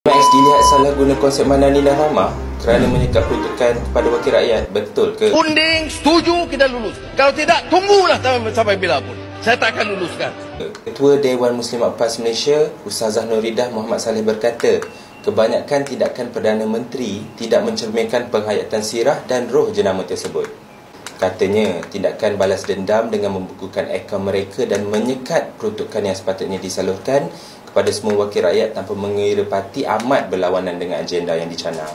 Max dilihat salah guna konsep Manani dan Ramah kerana menyekat peruntukan kepada wakil rakyat. Betul ke? Unding, setuju kita lulus. Kalau tidak, tunggulah sampai bila pun. Saya tak akan luluskan. Ketua Dewan Muslimat PAS Malaysia, Ustazah Nuridah Muhammad Saleh berkata, kebanyakan tindakan Perdana Menteri tidak mencerminkan penghayatan sirah dan roh jenama tersebut. Katanya, tindakan balas dendam dengan membukukan akaun mereka dan menyekat peruntukan yang sepatutnya disalurkan kepada semua wakil rakyat tanpa mengira parti amat berlawanan dengan agenda yang dicanang.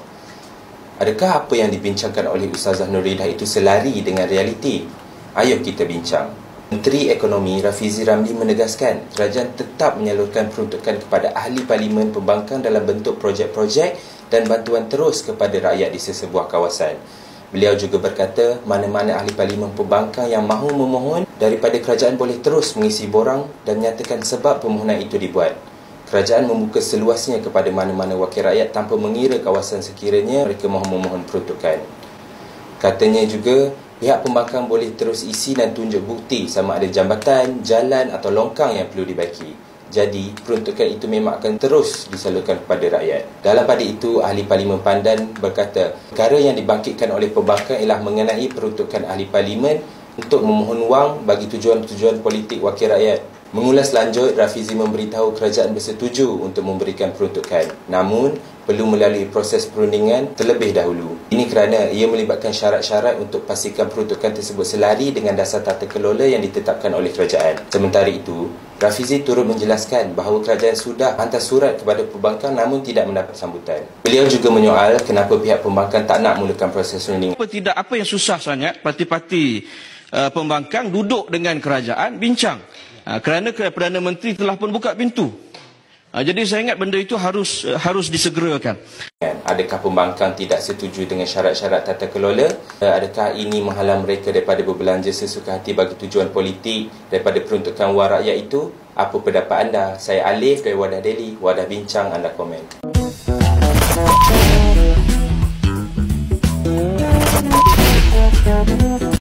Adakah apa yang dibincangkan oleh Ustazah Nuridah itu selari dengan realiti? Ayuh kita bincang. Menteri Ekonomi Rafizi Ramli menegaskan kerajaan tetap menyalurkan peruntukan kepada ahli parlimen pembangkang dalam bentuk projek-projek dan bantuan terus kepada rakyat di sesebuah kawasan. Beliau juga berkata mana-mana ahli parlimen pembangkang yang mahu memohon daripada kerajaan boleh terus mengisi borang dan nyatakan sebab permohonan itu dibuat. Kerajaan membuka seluasnya kepada mana-mana wakil rakyat tanpa mengira kawasan sekiranya mereka mahu memohon peruntukan. Katanya juga, pihak pembangkang boleh terus isi dan tunjuk bukti sama ada jambatan, jalan atau longkang yang perlu dibaiki. Jadi, peruntukan itu memang akan terus disalurkan kepada rakyat. Dalam pada itu, Ahli Parlimen Pandan berkata, perkara yang dibangkitkan oleh pembangkang ialah mengenai peruntukan Ahli Parlimen untuk memohon wang bagi tujuan-tujuan politik wakil rakyat. Mengulas lanjut, Rafizi memberitahu kerajaan bersetuju untuk memberikan peruntukan. Namun, perlu melalui proses perundingan terlebih dahulu. Ini kerana ia melibatkan syarat-syarat untuk pastikan peruntukan tersebut selari dengan dasar tata kelola yang ditetapkan oleh kerajaan. Sementara itu, Rafizi turut menjelaskan bahawa kerajaan sudah hantar surat kepada pembangkang namun tidak mendapat sambutan. Beliau juga menyoal kenapa pihak pembangkang tak nak mulakan proses perundingan. Apa yang susah sangat, parti-parti pembangkang duduk dengan kerajaan, bincang. Kerana Perdana Menteri telah pun buka pintu. Jadi saya ingat benda itu harus disegerakan. Adakah pembangkang tidak setuju dengan syarat-syarat tata kelola? Adakah ini menghalang mereka daripada berbelanja sesuka hati bagi tujuan politik daripada peruntukan wang rakyat itu? Apa pendapat anda? Saya Alif dari Wadah Daily. Wadah Bincang, anda komen.